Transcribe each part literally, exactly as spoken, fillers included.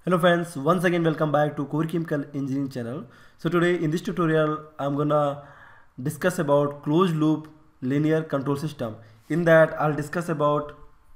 Hello friends, once again welcome back to Core Chemical Engineering channel. So today in this tutorial I'm gonna discuss about closed loop linear control system. In that I'll discuss about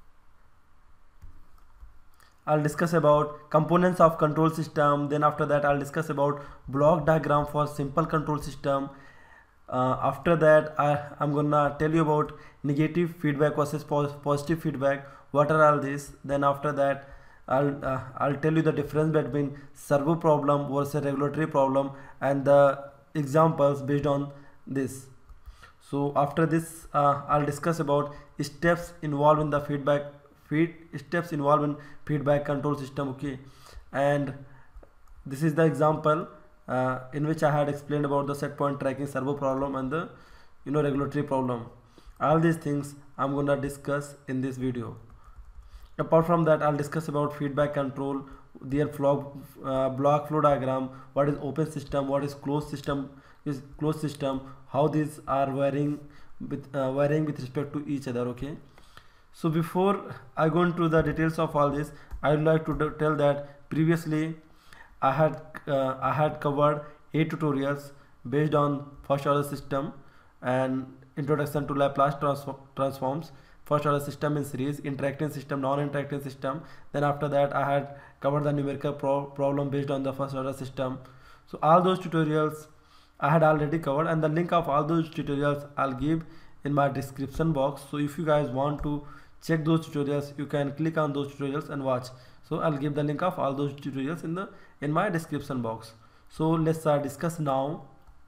I'll discuss about components of control system. Then after that I'll discuss about block diagram for simple control system. Uh, after that I, I'm gonna tell you about negative feedback versus positive feedback. What are all these? Then after that I'll uh, I'll tell you the difference between servo problem versus regulatory problem and the examples based on this. So after this uh, I'll discuss about steps involved in the feedback feed steps involved in feedback control system. Okay, and this is the example uh, in which I had explained about the set point tracking servo problem and the you know regulatory problem. All these things I'm gonna discuss in this video. Apart from that, I'll discuss about feedback control, their flow, uh, block flow diagram, what is open system, what is closed system, is closed system, how these are varying with uh, varying with respect to each other. Okay, so before I go into the details of all this, I would like to tell that previously I had uh, I had covered eight tutorials based on first order system and introduction to Laplace transform, transforms, first order system in series, interacting system, non-interacting system. Then after that I had covered the numerical pro problem based on the first order system. So all those tutorials I had already covered, and the link of all those tutorials I'll give in my description box. So if you guys want to check those tutorials, you can click on those tutorials and watch. So I'll give the link of all those tutorials in the in my description box. So let's uh, discuss now.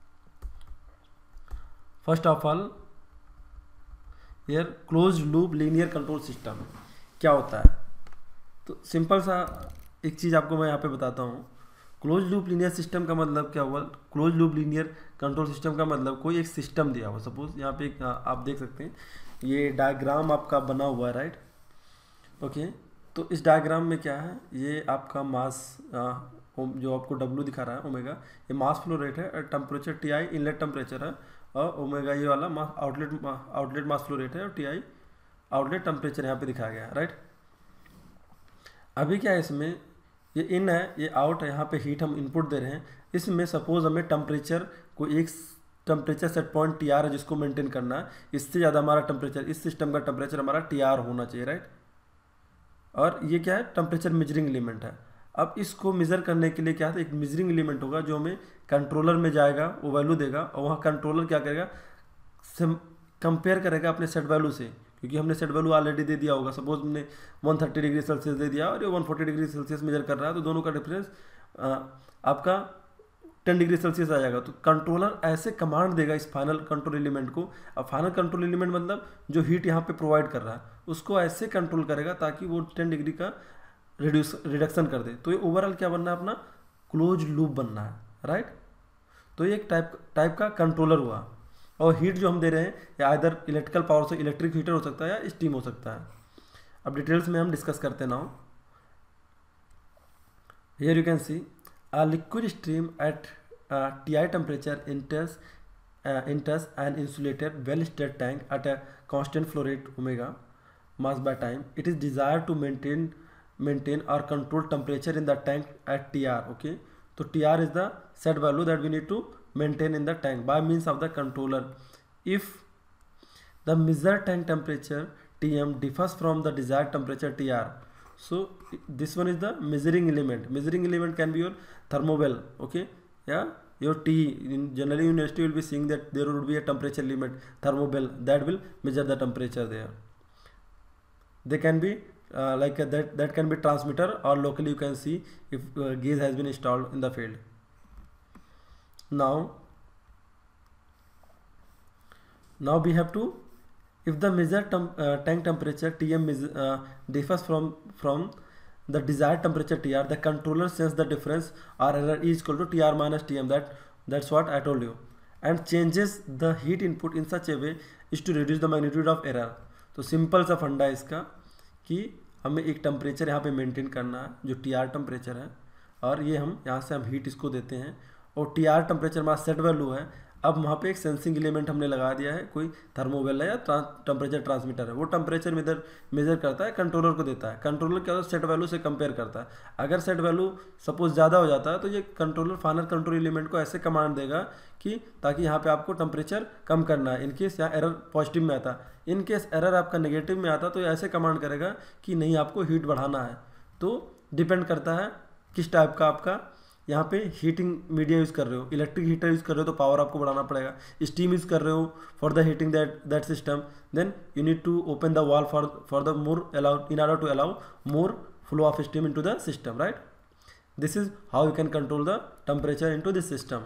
First of all, here closed loop linear control system क्या होता है? तो simple सा एक चीज़ आपको मैं यहाँ पे बताता हूँ. क्लोज्ड लूप लीनियर सिस्टम का मतलब क्या हुआ? Closed loop linear control system का मतलब कोई एक सिस्टम दिया हुआ. सपोज यहाँ पे एक आप देख सकते हैं, ये डायग्राम आपका बना हुआ है, राइट? ओके, तो इस डायग्राम में क्या है? ये आपका मास जो आपको डब्ल्यू दिखा रहा है ओमेगा, ये मास फ्लो रेट है, temperature T I inlet temperature है, और ओमेगा ये वाला mass outlet outlet mass flow rate है, और टी आई आउटलेट टेम्परेचर यहाँ पे दिखाया गया है, राइट? अभी क्या है इसमें, ये इन है, ये आउट है, यहाँ पे हीट हम इनपुट दे रहे हैं. इसमें सपोज हमें टेम्परेचर को एक temperature set point T R है जिसको मेंटेन करना है. इससे ज़्यादा हमारा टेम्परेचर, इस सिस्टम का टेम्परेचर हमारा टी आर होना चाहिए, राइट? और ये क्या है? टेम्परेचर मेजरिंग एलिमेंट है. अब इसको मेज़र करने के लिए क्या है? एक मेजरिंग एलिमेंट होगा जो हमें कंट्रोलर में जाएगा, वो वैल्यू देगा, और वहाँ कंट्रोलर क्या करेगा? कंपेयर करेगा अपने सेट वैल्यू से, क्योंकि हमने सेट वैल्यू ऑलरेडी दे दिया होगा. सपोज हमने वन थर्टी डिग्री सेल्सियस दे दिया और ये one forty degree Celsius measure कर रहा है, तो दोनों का डिफरेंस आपका टेन डिग्री सेल्सियस आ जाएगा. तो कंट्रोलर ऐसे कमांड देगा इस फाइनल कंट्रोल एलिमेंट को. अब फाइनल कंट्रोल एलिमेंट मतलब जो हीट यहाँ पे प्रोवाइड कर रहा है उसको ऐसे कंट्रोल करेगा ताकि वो टेन डिग्री का रिड्यूस रिडक्शन कर दे. तो ये ओवरऑल क्या बनना है? अपना क्लोज लूप बनना है, राइट? तो ये एक टाइप टाइप का कंट्रोलर हुआ. और हीट जो हम दे रहे हैं या इधर इलेक्ट्रिकल पावर से इलेक्ट्रिक हीटर हो सकता है या स्टीम हो सकता है. अब डिटेल्स में हम डिस्कस करते ना. Here you can see a liquid stream at T I temperature enters uh, enters an insulated well-stirred tank at a constant flow rate omega mass by time. It is desired to maintain maintain or control temperature in the tank at T R. Okay, so T R is the set value that we need to maintain in the tank by means of the controller. If the measured tank temperature T M differs from the desired temperature T R, so this one is the measuring element. Measuring element can be your thermobell. Okay, yeah, your T in generally university will be seeing that there would be a temperature limit, thermobell, that will measure the temperature there. They can be uh, like uh, that that can be transmitter, or locally you can see if uh, gauge has been installed in the field. Now now we have to, if the measured temp, uh, tank temperature T M is, uh, differs from from the desired temperature T R, the controller sense the difference or error is equal to T R minus T M. That that's what I told you, and changes the heat input in such a way is to reduce the magnitude of error. तो simple सा funda है इसका कि हमें एक temperature यहाँ पे maintain करना है जो टी आर टेम्परेचर है, और ये हम यहाँ से हम हीट इसको देते हैं, और टी आर टेम्परेचर हमारा सेट वैल्यू है. अब वहाँ पे एक सेंसिंग एलिमेंट हमने लगा दिया है, कोई थर्मोवेल है या टेम्परेचर ट्रांसमीटर है, वो टेम्परेचर मेजर मेजर करता है, कंट्रोलर को देता है। कंट्रोलर क्या होता है, सेट वैल्यू से कंपेयर करता है। अगर सेट वैल्यू सपोज ज़्यादा हो जाता है तो ये कंट्रोलर फाइनल कंट्रोल एलिमेंट को ऐसे कमांड देगा कि ताकि यहाँ पे आपको टेम्परेचर कम करना है। इनकेस यहाँ एरर पॉजिटिव में आता, इनकेस एरर आपका नेगेटिव में आता तो ये ऐसे कमांड करेगा कि नहीं आपको हीट बढ़ाना है। तो डिपेंड करता है किस टाइप का आपका यहाँ पे हीटिंग मीडिया यूज़ कर रहे हो। इलेक्ट्रिक हीटर यूज़ कर रहे हो तो पावर आपको बढ़ाना पड़ेगा। स्टीम यूज़ कर रहे हो for the heating that that system, then you need to open the valve for for the more allow in order to allow more flow of steam into the system, right. This is how you can control the temperature into this system.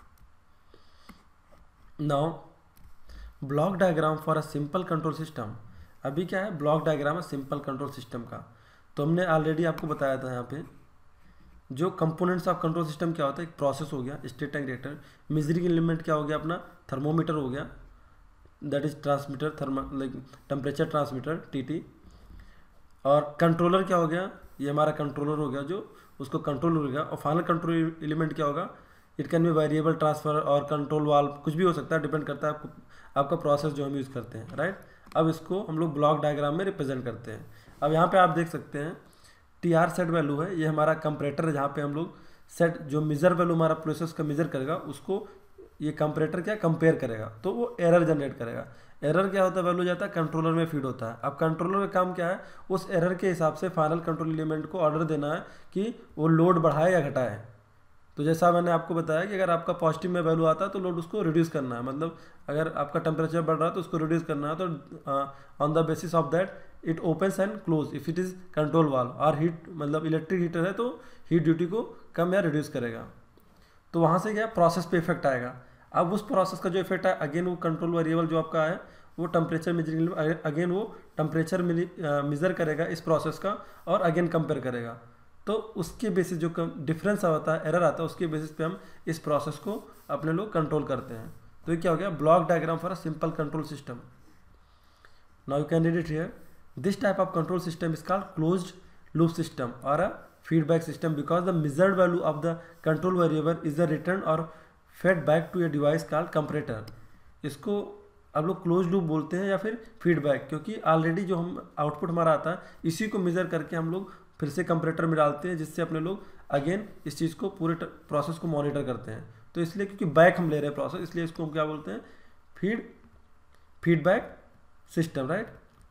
Now block diagram for a simple control system. अभी क्या है, block diagram है simple control system का। तो हमने already आपको बताया था यहाँ पे जो कंपोनेंट्स ऑफ कंट्रोल सिस्टम क्या होता है। एक प्रोसेस हो गया state and reactor, measuring element क्या हो गया अपना थर्मोमीटर हो गया, that is transmitter thermo like temperature transmitter TT. और कंट्रोलर क्या हो गया, ये हमारा कंट्रोलर हो गया जो उसको कंट्रोल हो गया। और फाइनल कंट्रोल एलिमेंट क्या होगा, it can be variable transfer और कंट्रोल वाल्व, कुछ भी हो सकता है, डिपेंड करता है आपको आपका प्रोसेस जो हम यूज़ करते हैं, राइट। अब इसको हम लोग ब्लॉक डायग्राम में रिप्रेजेंट करते हैं। अब यहाँ पे आप देख सकते हैं टी आर सेट वैल्यू है, ये हमारा कंपरेटर है जहाँ पे हम लोग सेट जो मेजर वैल्यू हमारा प्रोसेस का मेजर करेगा उसको ये कंपरेटर क्या कंपेयर करेगा, तो वो एरर जनरेट करेगा। एरर क्या होता है, वैल्यू जाता है कंट्रोलर में फीड होता है। अब कंट्रोलर का काम क्या है, उस एरर के हिसाब से फाइनल कंट्रोल एलिमेंट को ऑर्डर देना है कि वो लोड बढ़ाए या घटाए। तो जैसा मैंने आपको बताया कि अगर आपका पॉजिटिव में वैल्यू आता है तो लोड उसको रिड्यूस करना है, मतलब अगर आपका टेम्परेचर बढ़ रहा है तो उसको रिड्यूस करना है। तो on the basis of that it opens and close if it is control valve. और हीट मतलब इलेक्ट्रिक हीटर है तो हीट ड्यूटी को कम या रिड्यूस करेगा। तो वहाँ से क्या प्रोसेस पे इफेक्ट आएगा। अब उस प्रोसेस का जो इफेक्ट है अगेन वो कंट्रोल वेरिएबल जो आपका है वो टेम्परेचर मेजरिंग, अगेन वो टेम्परेचर मेजर करेगा इस प्रोसेस का और अगेन कंपेयर करेगा। तो उसके बेसिस जो डिफरेंस होता है, एरर आता है, उसके बेसिस पे हम इस प्रोसेस को अपने लोग कंट्रोल करते हैं। तो ये क्या हो गया, block diagram for a simple control system. Now you can read it here, this type of control system is called closed loop system or a feedback system because the measured value of the control variable is the return और fed back to a device called comparator. इसको अब लोग close loop बोलते हैं या फिर feedback, क्योंकि already जो हम आउटपुट हमारा आता है इसी को मेजर करके हम लोग फिर से कंपरेटर में डालते हैं, जिससे अपने लोग अगेन इस चीज़ को पूरे प्रोसेस को मॉनिटर करते हैं। तो इसलिए क्योंकि बैक हम ले रहे हैं प्रोसेस, इसलिए इसको हम क्या बोलते हैं, feed feedback system, right.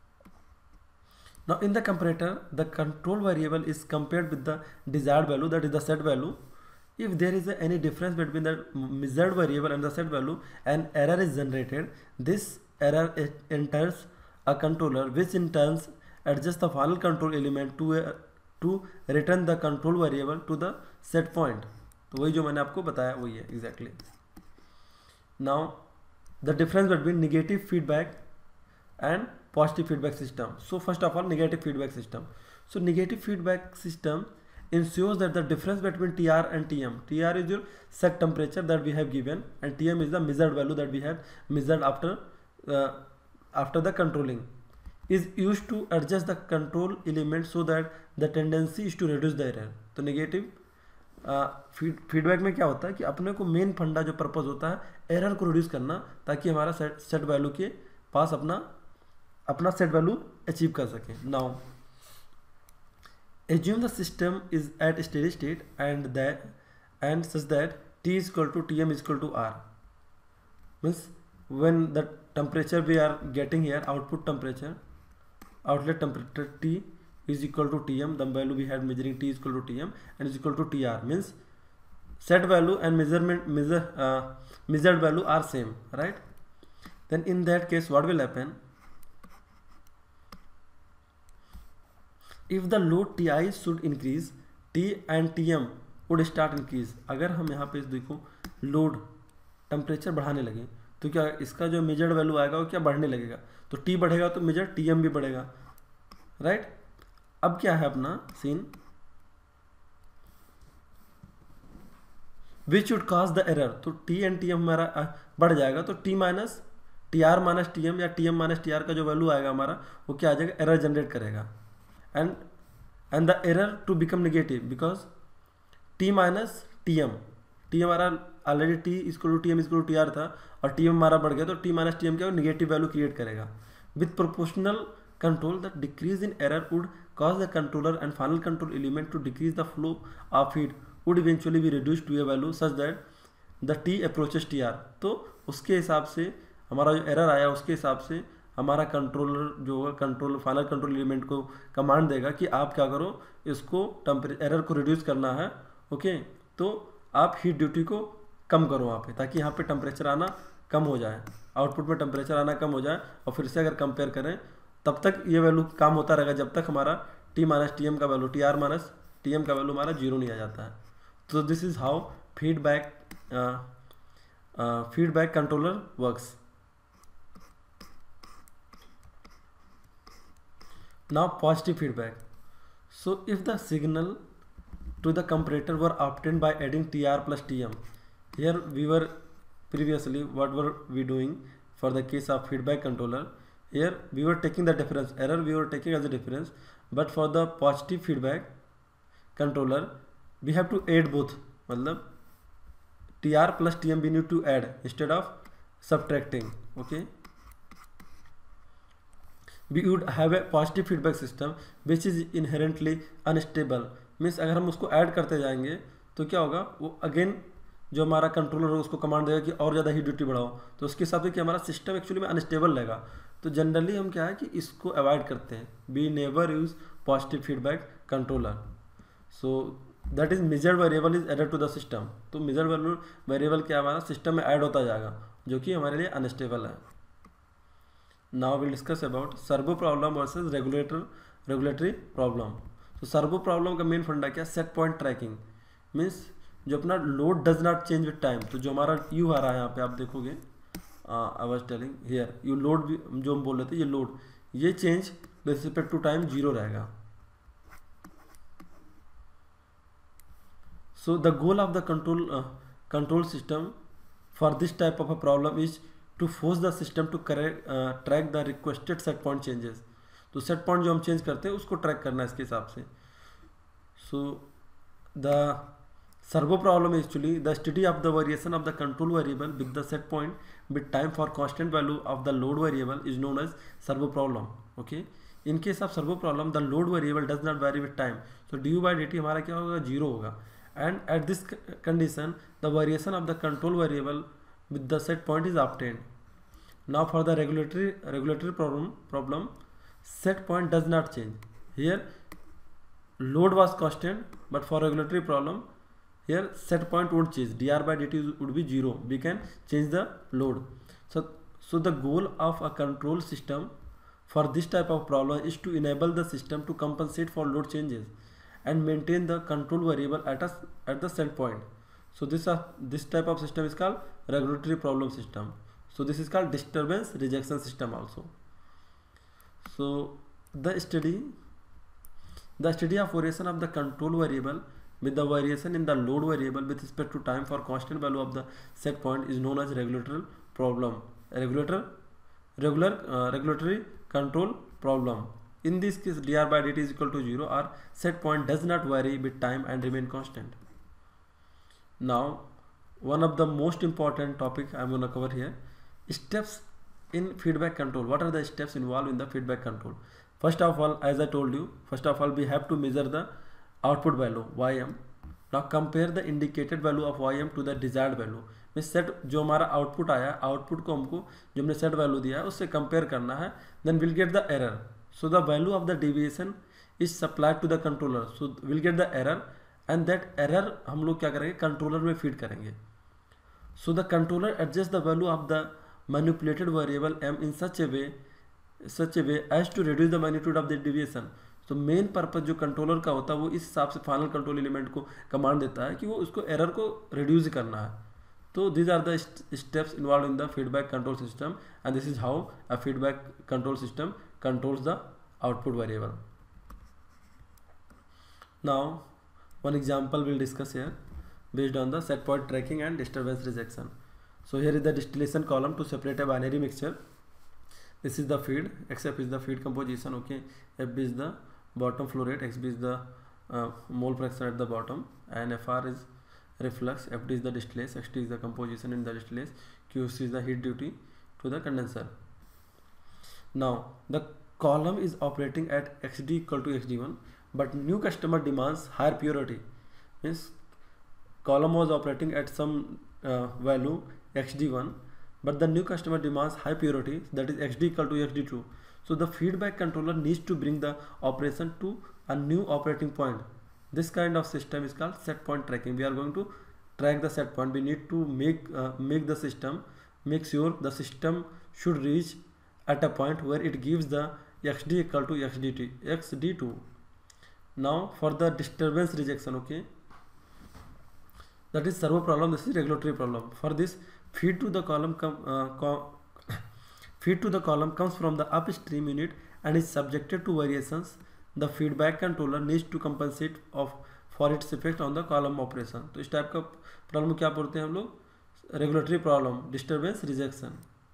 Now in the comparator the control variable is compared with the desired value that is the set value. If there is any difference between the measured variable and the set value, an error is generated. This error enters a controller, which in turn adjusts the final control element to a, to return the control variable to the set point. तो वही जो मैंने आपको बताया वही है exactly. Now the difference between negative feedback and positive feedback system. So first of all, negative feedback system. So negative feedback system ensures that the difference between T R and T M, T R is your set temperature that we have given and T M is the measured value that we have measured after uh, after the controlling, is used to adjust the control element so that the tendency is to reduce the error. तो negative feedback में क्या होता है कि अपने को main फंडा जो पर्पज होता है एरर को रिड्यूस करना, ताकि हमारा सेट सेट वैल्यू के पास अपना अपना सेट वैल्यू अचीव कर सके। Now assume the system is at steady state and that and such that T is equal to Tm is equal to R. Means when the temperature we are getting here, output temperature, outlet temperature T is equal to Tm, the value we had measuring T is equal to Tm and is equal to Tr, means set value and measurement measure uh, measured value are same, right? Then in that case what will happen, if the load Ti should increase, T and Tm would start increase. अगर हम यहाँ पे देखो load temperature बढ़ाने लगे तो क्या इसका जो मेजर्ड वैल्यू आएगा वो क्या बढ़ने लगेगा, तो T बढ़ेगा तो मेजर Tm भी बढ़ेगा, राइट। अब क्या है अपना scene, which should cause the error, तो T एंड Tm हमारा बढ़ जाएगा तो T minus T R minus T M या Tm माइनस टी आर का जो वैल्यू आएगा हमारा वो क्या आ जाएगा, एरर जनरेट करेगा। and and the error to become negative because T minus Tm T हमारा already T equal to T M equal to T R था और टी एम हमारा बढ़ गया, तो टी माइनस टी एम क्या निगेटिव वैल्यू क्रिएट करेगा. With proportional control the decrease in error would cause the controller and final control element to decrease the flow of heat would eventually be reduced to a value such that the T approaches T R. तो उसके हिसाब से हमारा जो error आया उसके हिसाब से हमारा कंट्रोलर जो है कंट्रोल फाइनल कंट्रोल एलिमेंट को कमांड देगा कि आप क्या करो, इसको टेम्परेचर एरर को रिड्यूस करना है. ओके, तो आप हीट ड्यूटी को कम करो वहाँ पे, ताकि यहाँ पे टेम्परेचर आना कम हो जाए, आउटपुट में टेम्परेचर आना कम हो जाए. और फिर से अगर कंपेयर करें तब तक ये वैल्यू काम होता रहेगा जब तक हमारा टी माइनस टी एम का value T R minus T M का वैल्यू हमारा जीरो नहीं आ जाता है. तो this is how feedback feedback controller works. Now positive feedback. So if the signal to the comparator were obtained by adding T R plus T M. Here we were previously what were we doing for the case of feedback controller. Here we were taking the difference error we were taking as a difference, but for the positive feedback controller we have to add both. मतलब T R plus T M we need to add instead of subtracting. Okay, we would have a positive feedback system which is inherently unstable. Means अगर हम उसको add करते जाएंगे तो क्या होगा, वो अगेन जो हमारा कंट्रोलर है उसको कमांड देगा कि और ज़्यादा हीट ड्यूटी बढ़ाओ, तो उसके हिसाब से कि हमारा सिस्टम एक्चुअली में अनस्टेबल रहेगा. तो जनरली हम क्या है कि इसको अवॉइड करते हैं. We never use positive feedback controller. So that is measured variable is added to the system. तो मेजर्ड वैल्यू वेरिएबल क्या हमारा सिस्टम में ऐड होता जाएगा जो कि हमारे लिए अनस्टेबल है. Now will discuss about servo problem versus regulator regulatory problem. तो सर्वो प्रॉब्लम का मेन फंडा क्या, सेट पॉइंट ट्रैकिंग. मीन्स जो अपना load does not change with time. तो जो हमारा यू आ रहा है यहाँ पे आप देखोगे, I was telling here you load भी जो हम बोल रहे थे, ये लोड ये change with respect to time zero रहेगा. So the goal of the control control system for this type of a problem is to force the system to track the requested set point changes. तो set point जो हम change करते हैं उसको track करना है इसके हिसाब से. So the servo problem actually the study of the variation of the control variable with the set point with time for constant value of the load variable is known as servo problem. Okay, in case of servo problem the load variable does not vary with time. So D U by D T हमारा क्या होगा, zero होगा. And at this condition the variation of the control variable with the set point is obtained. Now for the regulatory regulatory problem problem set point does not change. Here load was constant, but for regulatory problem here set point won't change. Dr by dt would be zero. We can change the load. So so the goal of a control system for this type of problem is to enable the system to compensate for load changes and maintain the control variable at a at the set point. So this uh, this type of system is called regulatory problem system. So this is called disturbance rejection system also. So the study the study of variation of the control variable with the variation in the load variable with respect to time for constant value of the set point is known as regulatory problem regulator regular uh, regulatory control problem. In this case dr by dt is equal to zero or set point does not vary with time and remain constant. Now one of the most important topic I am going to cover here, steps in feedback control. What are the steps involved in the feedback control? First of all, as I told you, first of all we have to measure the output value Y M. Now compare the indicated value of Y M to the desired value. में set जो हमारा output आया, output को हमको जो हमने set value दिया है उससे कंपेयर करना है. Then will get the error. So the value of the deviation is supplied to the controller. So will get the error and that error हम लोग क्या करेंगे, कंट्रोलर में फीड करेंगे. So the controller adjust the value of the manipulated variable m in such a way such a way as to reduce the magnitude of the deviation. तो main purpose जो controller का होता है वो इस हिसाब से फाइनल कंट्रोल एलिमेंट को कमांड देता है कि वो उसको एरर को रिड्यूस करना है. तो these are the steps involved in the feedback control system and this is how a feedback control system controls the output variable. Now one example we'll discuss here based on the set point tracking and disturbance rejection. So here is the distillation column to separate a binary mixture. This is the feed, X F is the feed composition, okay, F B is the bottom flow rate, X B is the uh, mole fraction at the bottom, and F R is reflux, F D is the distillation, X T is the composition in the distillation, Q C is the heat duty to the condenser. Now the column is operating at X D equal to X D one, but new customer demands higher purity. Means column was operating at some uh, value X D one, but the new customer demands high purity, that is X D equal to X D two. So the feedback controller needs to bring the operation to a new operating point. This kind of system is called set point tracking. We are going to track the set point. We need to make uh, make the system, make sure the system should reach at a point where it gives the X D equal to X D two. Now for the disturbance rejection, okay, that is servo problem, this is regulatory problem. For this, feed to the column com, uh, com feed to the column comes from the upstream unit and is subjected to variations. The feedback controller needs to compensate of for its effect on the column operation. तो इस type का problem क्या बोलते हैं हम लोग? Regulatory problem, disturbance rejection.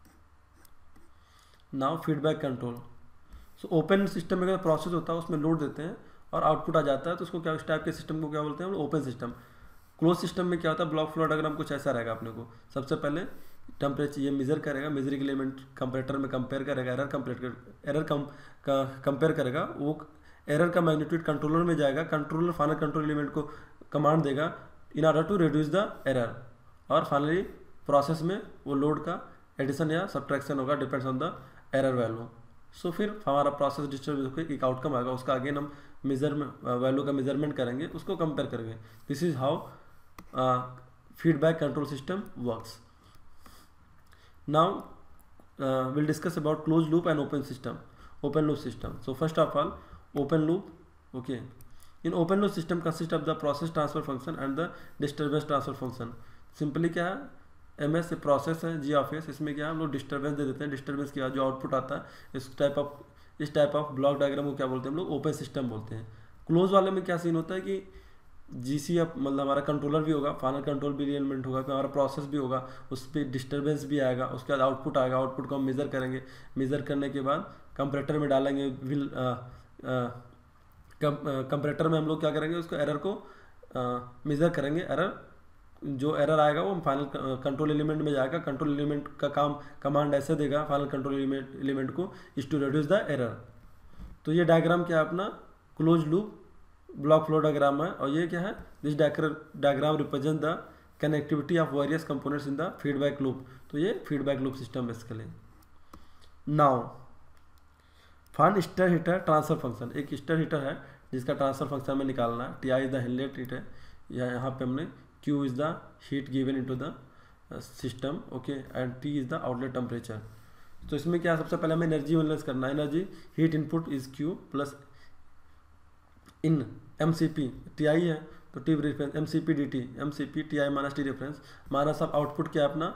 Now feedback control. So open system में अगर प्रोसेस होता है उसमें लोड देते हैं और आउटपुट आ जाता है, तो उसको क्या, इस टाइप के सिस्टम को क्या बोलते हैं? Open system. क्लोज सिस्टम में क्या होता है? ब्लॉक फ्लो डायग्राम कुछ ऐसा रहेगा. अपने को सबसे पहले टेम्परेचर ये मेजर करेगा, मेजरिंग एलिमेंट कंपरेटर में कंपेयर करेगा, एरर कंपेयर एरर कम कंपेयर करेगा, वो एरर का मैग्नीट्यूड कंट्रोलर में जाएगा, कंट्रोलर फाइनल कंट्रोल एलिमेंट को कमांड देगा in order to reduce the error, और फाइनली प्रोसेस में वो लोड का एडिशन या सब्ट्रैक्शन होगा, depends on the error value. So फिर हमारा प्रोसेस डिस्टर्ब होकर एक आउटकम आएगा, उसका अगेन हम मेजर वैल्यू का मेजरमेंट करेंगे, उसको कंपेयर करेंगे. This is how feedback control system works. Now will discuss about close loop and open system, open loop system. So first of all open loop. Okay, in open loop system consist of the process transfer function and the disturbance transfer function. Simply क्या है, M S process है, जी of S, इसमें क्या है हम लोग disturbance दे देते हैं. डिस्टर्बेंस के बाद जो आउटपुट आता है, इस टाइप ऑफ इस टाइप ऑफ ब्लॉक डायग्राम को क्या बोलते हैं हम लोग? ओपन सिस्टम बोलते हैं. क्लोज वाले में क्या सीन होता है कि जी सी एफ मतलब हमारा कंट्रोलर भी होगा, फाइनल कंट्रोल भी एलिमेंट होगा, फिर हमारा प्रोसेस भी होगा, उस पर डिस्टर्बेंस भी आएगा, उसके बाद आउटपुट आएगा, आउटपुट को हम मेजर करेंगे, मेजर करने के बाद कंपरेटर में डालेंगे, विल कंपरेटर में हम लोग क्या करेंगे, उसको एरर को मेज़र करेंगे. एरर जो एरर आएगा वो फाइनल कंट्रोल एलिमेंट में जाएगा, कंट्रोल एलिमेंट का काम कमांड ऐसे देगा फाइनल कंट्रोल एलिमेंट एलिमेंट को, is to reduce the error. तो ये डायग्राम क्या है अपना? Close loop block flow diagram है. और ये क्या है? This diagram represent the connectivity of various components in the feedback loop. तो ये feedback loop system basically. Now find stir heater transfer function. एक स्टर हीटर है जिसका ट्रांसफर फंक्शन में निकालना है. T I is the inlet heat है, या यहाँ पे हमने Q is the heat given into the system, okay, and T is the outlet temperature. तो इसमें क्या, सबसे पहले हमें एनर्जी एनालाइज करना है. Energy heat input is Q plus in M C P. T I है तो T reference M C P D T, M C P T I minus T reference, minus of output क्या है अपना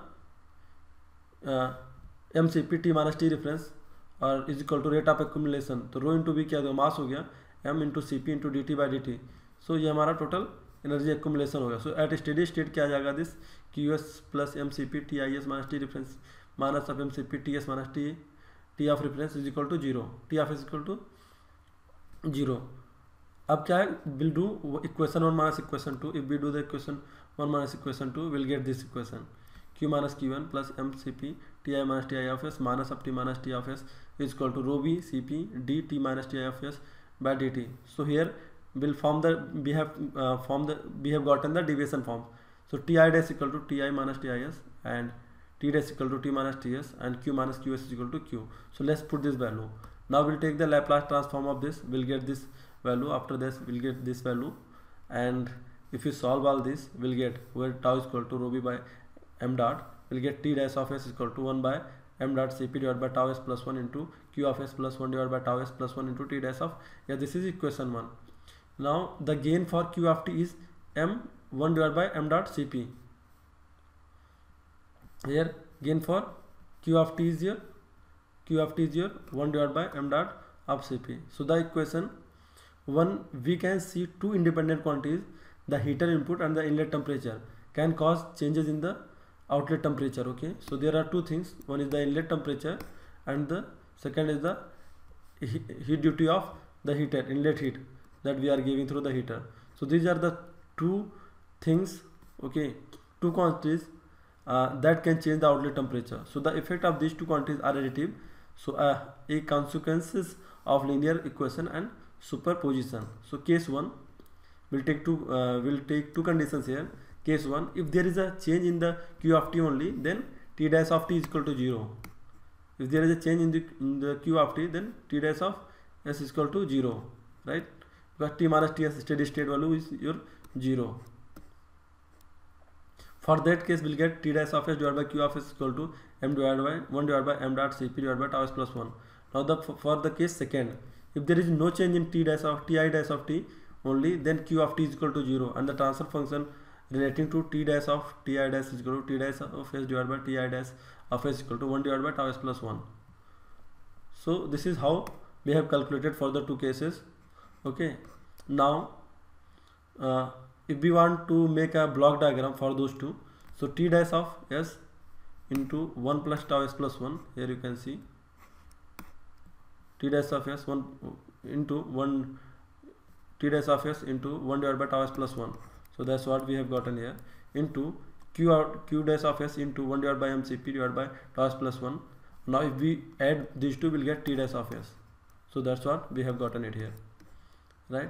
M C P T minus T reference, और is equal to rate of accumulation. तो rho into V क्या होगा? Mass हो गया, M into C P into D T by D T. So ये हमारा टोटल एनर्जी एक्यूमुलेशन होगा. सो eight steady state क्या आ जाएगा? This Q S plus M C P T I S minus T reference minus of M C P T S minus T T of reference is equal to zero. T of is equal to zero. अब क्या है? Will do equation one minus equation two. If we do the equation one minus equation two, will get this equation q minus q1 plus mcp ti minus ti of s minus of t minus t of s is equal to rho v cp dt minus ti of s by dt. So here we'll form the we have uh, formed the we have gotten the deviation form. So ti dash equal to ti minus tis and t dash equal to t minus ts and q minus qs is equal to q. So let's put this value. Now we'll take the Laplace transform of this. We'll get this value. After this we'll get this value, and if you solve all this, we'll get where tau is equal to rho v by m dot, will get t dash of s is equal to one by m dot cp divided by tau s plus one into q of s plus one divided by tau s plus one into t dash of, yeah, this is equation one. Now the gain for q of t is m one divided by m dot cp. Here gain for q of t is here, q of t is here one divided by m dot of cp. So the equation one, we can see two independent quantities, the heater input and the inlet temperature can cause changes in the outlet temperature. Okay, so there are two things, one is the inlet temperature and the second is the heat duty of the heater, inlet heat that we are giving through the heater. So these are the two things okay, two quantities uh, that can change the outlet temperature. So the effect of these two quantities are additive. So uh, a consequences of linear equation and superposition. So case one will take two uh, will take two conditions here. Case one, if there is a change in the q of t only, then t dash of t is equal to zero. If there is a change in the in the q of t, then t dash of s is equal to zero, right? Because t minus ts steady state value is your zero. For that case, we'll get t dash of s divided by q of s equal to m divided by one divided by m dot cp divided by tau s plus one. Now the for the case second, if there is no change in t dash of ti dash of t only, then q of t is equal to zero, and the transfer function relating to t dash of ti dash is equal to t dash of s divided by ti dash of s equal to one divided by tau s plus one. So this is how we have calculated for the two cases. Okay, now uh, if we want to make a block diagram for those two, so t dash of s into one plus tau s plus one, here you can see t dash of s one into one t dash of s into one divided by tau s plus one. So that's what we have gotten here, into q out q dash of s into one divided by mcp divided by tau s plus one. Now if we add these two, we'll get t dash of s. So that's what we have gotten it here, right?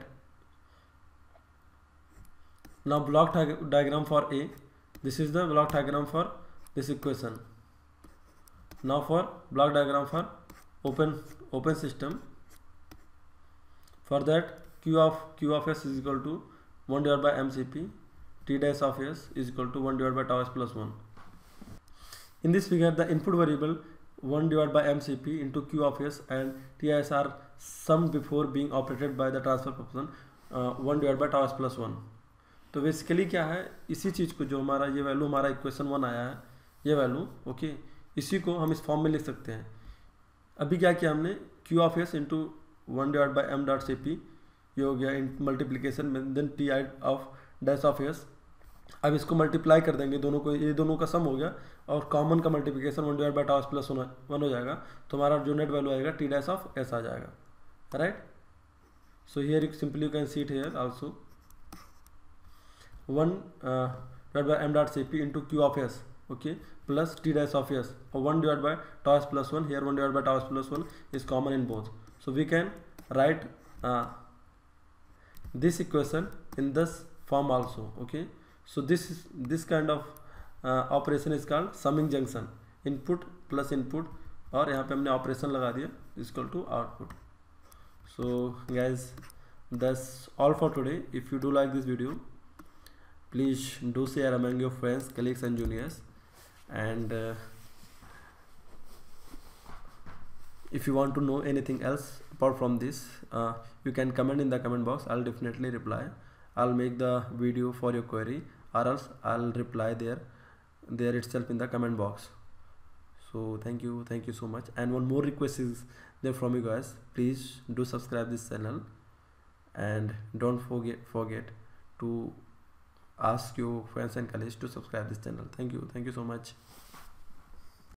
Now block diagram for A. This is the block diagram for this equation. Now for block diagram for open open system. For that, q of q of s is equal to one divided by mcp, t dash of s is equal to one divided by tau s plus one. In this figure, the input variable one divided by mcp into q of s and ts are summed before being operated by the transfer function uh, one divided by tau s plus one. तो basically क्या है, इसी चीज़ को जो हमारा ये value हमारा equation one आया है, ये वैल्यू ओके, इसी को हम इस फॉर्म में लिख सकते हैं. अभी क्या किया हमने, q of S into one divide by M dot C P, ये हो गया इन मल्टीप्लीकेशन में, then T I of dash of S. अब इसको मल्टीप्लाई कर देंगे दोनों को, ये दोनों का सम हो गया और कॉमन का multiplication one divide by tau plus one हो जाएगा. तो हमारा जो नेट वैल्यू आएगा टी डैश ऑफ एस आ जाएगा, right. So here simply you can see it here also, one divide by M dot C P into Q of S, okay, plus T dash of S, और one divide by tau plus one, here one divide by tau plus one is common in both. So we can write this equation in this form also, okay. So this is this kind of uh, operation is called summing junction, input plus input, और यहाँ पे हमने operation लगा दिया equal to output. So guys, that's all for today. If you do like this video, please do share among your friends, colleagues and juniors, and uh, if you want to know anything else apart from this, uh, you can comment in the comment box. I'll definitely reply. I'll make the video for your query, or else I'll reply there there itself in the comment box. So thank you thank you so much. And one more request is there from you guys, please do subscribe this channel, and don't forget forget to ask your friends and colleagues to subscribe this channel. Thank you thank you so much.